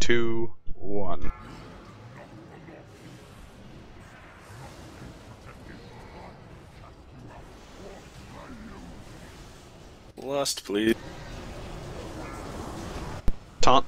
2, 1. Lust, please. Taunt.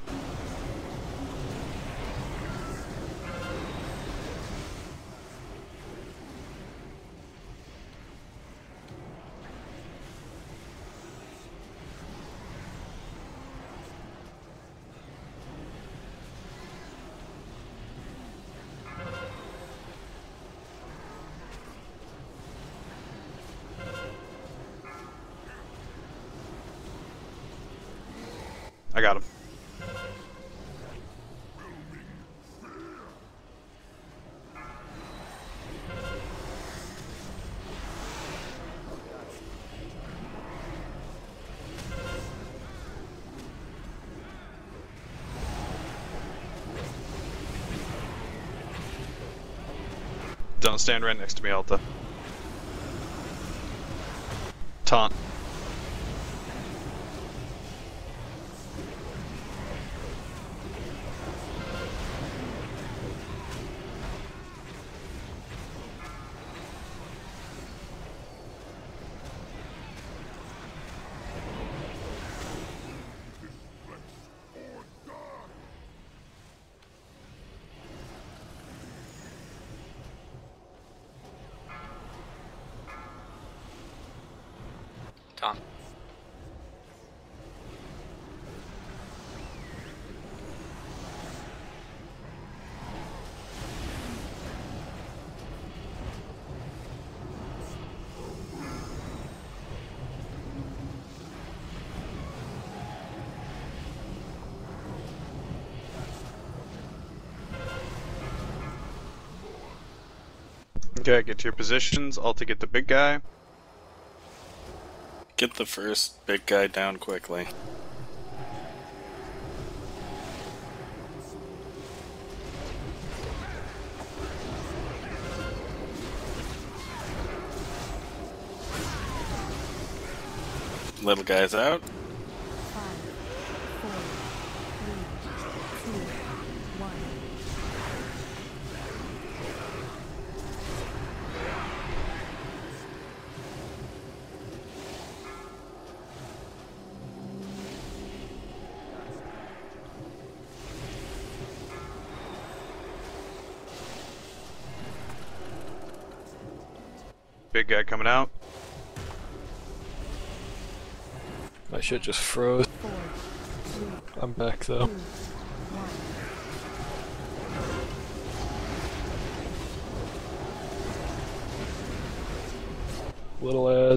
I got him. Don't stand right next to me, Alta. Taunt. Tom. Okay, get to your positions. Alta, get the big guy. Get the first big guy down quickly. Little guy's out. 5, 4, 3, 2, 1. Big guy coming out. My shit just froze. 4, 3, I'm back though. 2, 1. Little ad.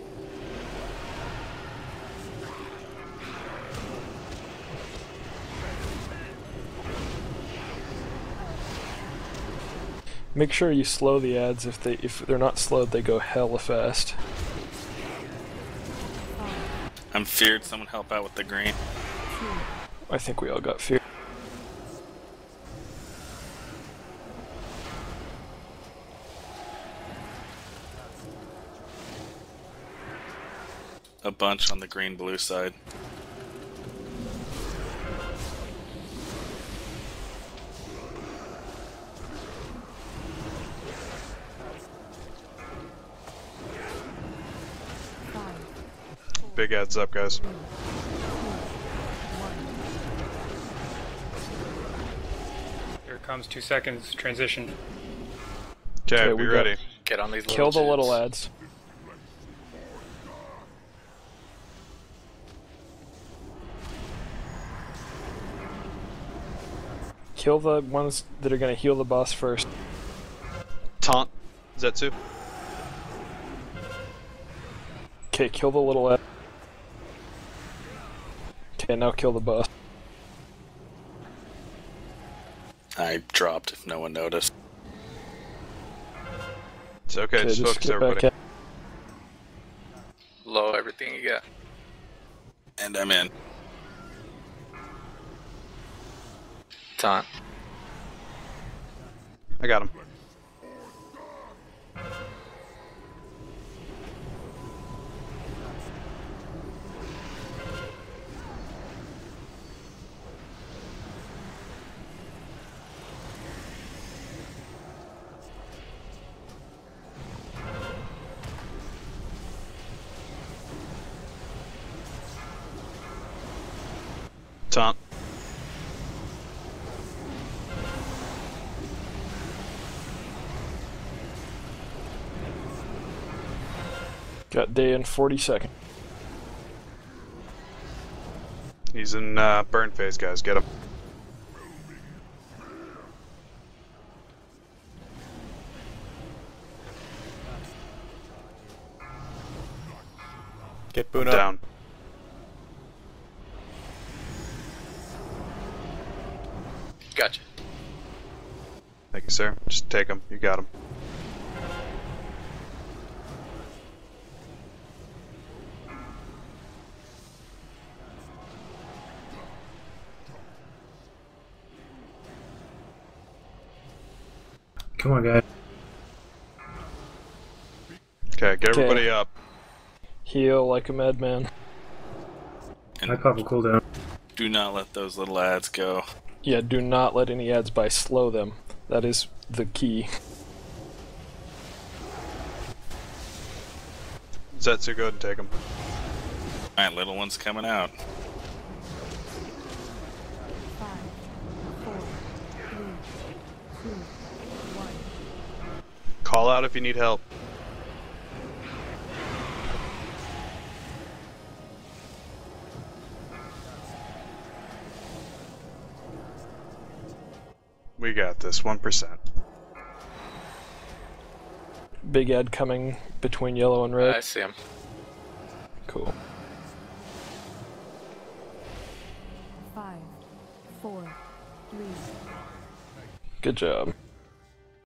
Make sure you slow the ads. If they're not slowed, they go hella fast. I'm feared. Someone help out with the green. I think we all got fear. A bunch on the green-blue side. Big heads up, guys. Here it comes, 2 seconds, transition. Okay, Okay, be we got- ready. Get on these Kill the little little dudes. ads. Kill the ones that are gonna heal the boss first. Taunt. Zetsu. Okay, kill the little ad. Okay, now kill the boss. I dropped if no one noticed. It's okay, Okay, just focus get back everybody. in. Low everything you got. And I'm in. Taunt. I got him. Taunt. Got day in 40 seconds. He's in burn phase, guys. Get him. Get Boone up. Down. Gotcha. Thank you, sir. Just take him. You got him. Come on, guys. Okay, get Okay. everybody up. Heal like a madman. I pop a cooldown. Do not let those little ads go. Yeah, do not let any ads by slow them. That is the key. Zetsu, go ahead and take him. Alright, little one's coming out. 5, 4, 3, 2, 1. Call out if you need help. We got this, 1%. Big ad coming between yellow and red. I see him. Cool. 5, 4, 3, Good job.